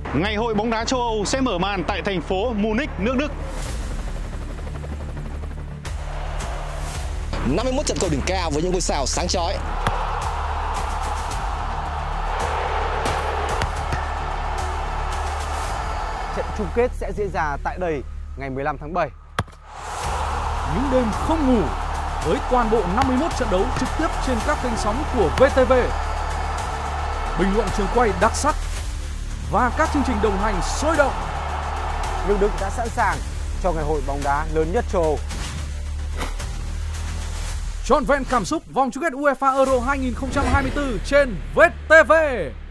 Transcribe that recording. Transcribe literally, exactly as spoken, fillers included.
Ngày hội bóng đá châu Âu sẽ mở màn tại thành phố Munich, nước Đức. năm mươi mốt trận cầu đỉnh cao với những ngôi sao sáng chói. Trận chung kết sẽ diễn ra tại đây ngày mười lăm tháng bảy. Những đêm không ngủ với toàn bộ năm mươi mốt trận đấu trực tiếp trên các kênh sóng của vê tê vê. Bình luận trường quay đặc sắc và các chương trình đồng hành sôi động. Nước Đức đã sẵn sàng cho ngày hội bóng đá lớn nhất châu Âu. Trọn vẹn cảm xúc vòng chung kết UEFA Euro hai nghìn không trăm hai mươi tư trên vê tê vê.